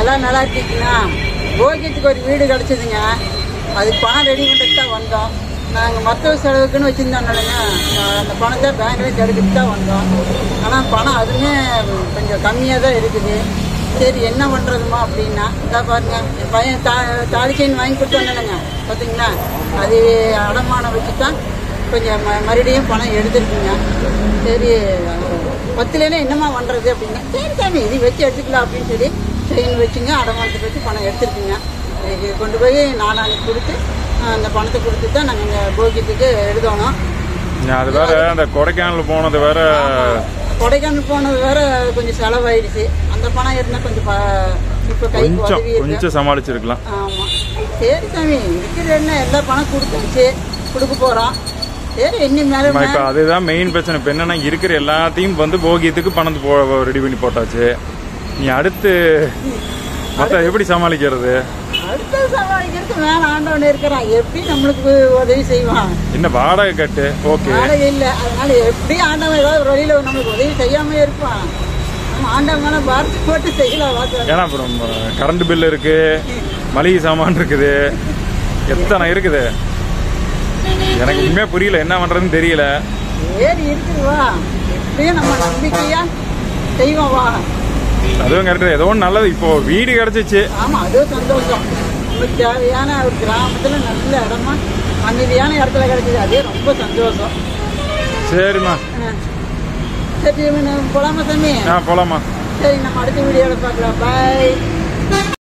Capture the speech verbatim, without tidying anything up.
எல்லாம் நல்லா இருக்கீங்களா? போகியத்துக்கு ஒரு வீடு கிடச்சிதுங்க. அதுக்கு பணம் ரெடி பண்ணிட்டு தான் வந்தோம். நாங்கள் மருத்துவ செலவுக்குன்னு வச்சுருந்தோம்னாலங்க அந்த பணத்தை பேங்க்லேருந்து எடுத்துட்டு தான் வந்தோம். ஆனால் பணம் அதுவுமே கொஞ்சம் கம்மியாக தான் இருக்குது. சரி என்ன பண்ணுறதுமா அப்படின்னா இதான் பாருங்க, என் பையன் தா தாலி செயின் வாங்கி கொடுத்தோன்னேங்க பார்த்தீங்களா, அது அடமானம் வச்சு தான் கொஞ்சம் ம மறுபடியும் பணம் எடுத்துருக்குங்க. சரி பத்துலேன்னா என்னம்மா பண்ணுறது அப்படின்னா, சரி சாமி இது வச்சு எடுத்துக்கலாம் அப்படின்னு சொல்லி செயின் வச்சுங்க அடமானத்தை வச்சு பணம் எடுத்துருக்குங்க. இது கொண்டு போய் நாளானிக்கு கொடுத்து அந்த பணத்தை கொடுத்து தான் நாங்கள் இங்கே போகியத்துக்கு எழுதணும். அது வேற அந்த கொடைக்கானல் போனது வேற, கொடைக்கானல் போனது வேற கொஞ்சம் செலவாயிடுச்சு. அந்த பணம் இருந்தால் கொஞ்சம் இப்போ கைக்கு உதவி கொஞ்சம் சமாளிச்சிருக்கலாம். ஆமாம் சரி சாமி இருக்கிற என்ன எல்லா பணம் கொடுத்துருச்சு, கொடுக்க போகிறோம். சரி இன்னும் மேலே இப்போ அதுதான் மெயின் பிரச்சனை. இப்போ என்னன்னா இருக்கிற எல்லாத்தையும் வந்து போகியத்துக்கு பணத்தை போ ரெடி பண்ணி போட்டாச்சு. நீ அடுத்து மற்ற எப்படி சமாளிக்கிறது? அடுத்த சமாளிக்கிறதுக்கு மேலே ஆண்டவன் இருக்கிறான், எப்படி நம்மளுக்கு உதவி செய்வான். என்ன வாடகை கட்டு ஓகே, வாடகை இல்லை, அதனால எப்படி ஆண்டவன் ஏதாவது ஒரு வழியில் நம்மளுக்கு உதவி செய்யாம இருப்பான். நம்ம ஆண்டவன் மேலே பாரத்தை போட்டு செய்யலாம். ஏன்னா அப்புறம் கரண்ட் பில் இருக்கு, மளிகை சாமான் இருக்குது, எத்தனை இருக்குது. எனக்கு உண்மையா புரியல, என்ன பண்றதுன்னு தெரியல. சரி இருக்குதுவா, எப்படியும் நம்ம நம்பிக்கையா செய்வோம் வா. அதுவும் கரெக்டு, ஏதோ ஒன்று நல்லது. இப்போ வீடு கிடைச்சிச்சு. ஆமா அதுவும் சந்தோஷம். நமக்கு தேவையான ஒரு கிராமத்துல நல்ல இடமா அமைதியான இடத்துல கிடைச்சது, அதே ரொம்ப சந்தோஷம். சரிம்மா சரி போலாமா சாமி? ஆ போலாமா. சரி நம்ம அடுத்த வீடியோவில் பார்க்கலாம். பாய்.